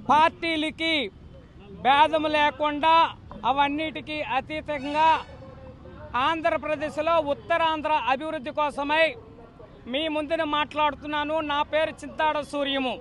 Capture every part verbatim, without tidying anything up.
పార్టీలకి భేదం లేకుండా అవన్నిటికీ అతీతంగా ఆంధ్రప్రదేశ్లో ఉత్తరాంధ్ర అభివృద్ధి కోసమై మీ ముందున మాట్లాడుతున్నాను. నా పేరు చింతాడ సూర్యము.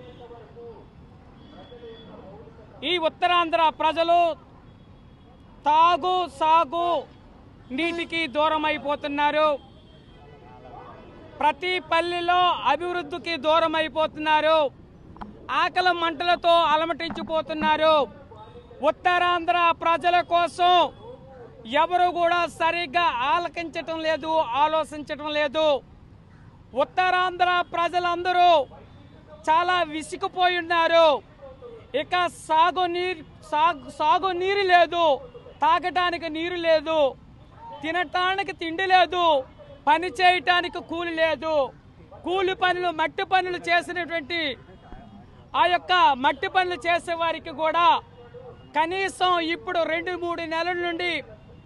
ఈ ఉత్తరాంధ్ర ప్రజలు తాగు సాగు నీటికి దూరం అయిపోతున్నారు. ప్రతి పల్లెలో అభివృద్ధికి దూరం అయిపోతున్నారు. ఆకలి మంటలతో అలమటించిపోతున్నారు. ఉత్తరాంధ్ర ప్రజల కోసం ఎవరు కూడా సరిగ్గా ఆలకించటం లేదు, ఆలోచించటం లేదు. ఉత్తరాంధ్ర ప్రజలందరూ చాలా విసిగిపోయి ఉన్నారు. ఇక సాగు నీరు సాగు సాగు నీరు లేదు, తాగటానికి నీరు లేదు, తినటానికి తిండి లేదు, పని చేయటానికి కూలి లేదు. కూలి పనులు మట్టి పనులు చేసినటువంటి ఆ యొక్క మట్టి పనులు చేసే వారికి కూడా కనీసం ఇప్పుడు రెండు మూడు నెలల నుండి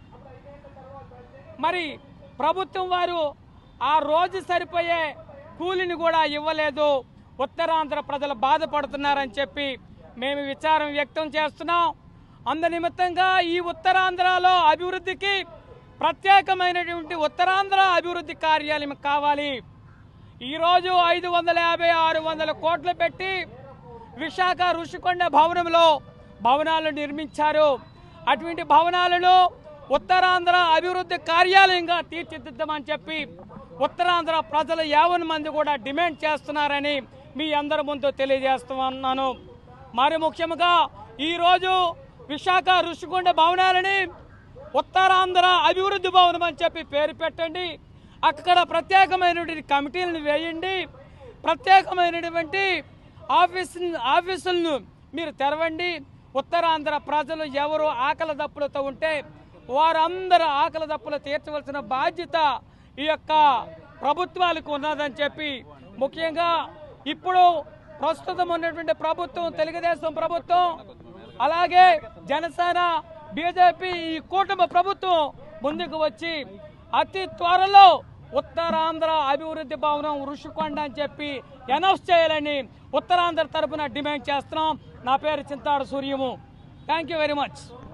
మరి ప్రభుత్వం వారు ఆ రోజు సరిపోయే కూలిని కూడా ఇవ్వలేదు. ఉత్తరాంధ్ర ప్రజలు బాధపడుతున్నారని చెప్పి మేము విచారం వ్యక్తం చేస్తున్నాం. అందు నిమిత్తంగా ఈ ఉత్తరాంధ్రలో అభివృద్ధికి ప్రత్యేకమైనటువంటి ఉత్తరాంధ్ర అభివృద్ధి కార్యాలయం కావాలి. ఈరోజు ఐదు వందల యాభై ఆరు వందల కోట్లు పెట్టి విశాఖ ఋషికొండ భవనంలో భవనాలు నిర్మించారు. అటువంటి భవనాలను ఉత్తరాంధ్ర అభివృద్ధి కార్యాలయంగా తీర్చిదిద్దామని చెప్పి ఉత్తరాంధ్ర ప్రజలు యావన్ మంది కూడా డిమాండ్ చేస్తున్నారని మీ అందరి ముందు తెలియజేస్తున్నాను. మరి ముఖ్యంగా ఈరోజు విశాఖ ఋషికొండ భవనాలని ఉత్తరాంధ్ర అభివృద్ధి భవనం అని చెప్పి పేరు పెట్టండి. అక్కడ ప్రత్యేకమైనటువంటి కమిటీలను వేయండి. ప్రత్యేకమైనటువంటి ఆఫీసు ఆఫీసులను మీరు తెరవండి. ఉత్తరాంధ్ర ప్రజలు ఎవరు ఆకలి దప్పులతో ఉంటే వారందరూ ఆకలి దప్పులు తీర్చవలసిన బాధ్యత ఈ యొక్క ప్రభుత్వాలకు ఉన్నదని చెప్పి ముఖ్యంగా ఇప్పుడు ప్రస్తుతం ఉన్నటువంటి ప్రభుత్వం తెలుగుదేశం ప్రభుత్వం అలాగే జనసేన బీజేపీ ఈ కూటమి ప్రభుత్వం ముందుకు వచ్చి అతి త్వరలో ఉత్తరాంధ్ర అభివృద్ధి భవనం ఋషికొండ అని చెప్పి అనౌన్స్ చేయాలని ఉత్తరాంధ్ర తరఫున డిమాండ్ చేస్తున్నాం. నా పేరు Chintada Suryamu. Thank you very much.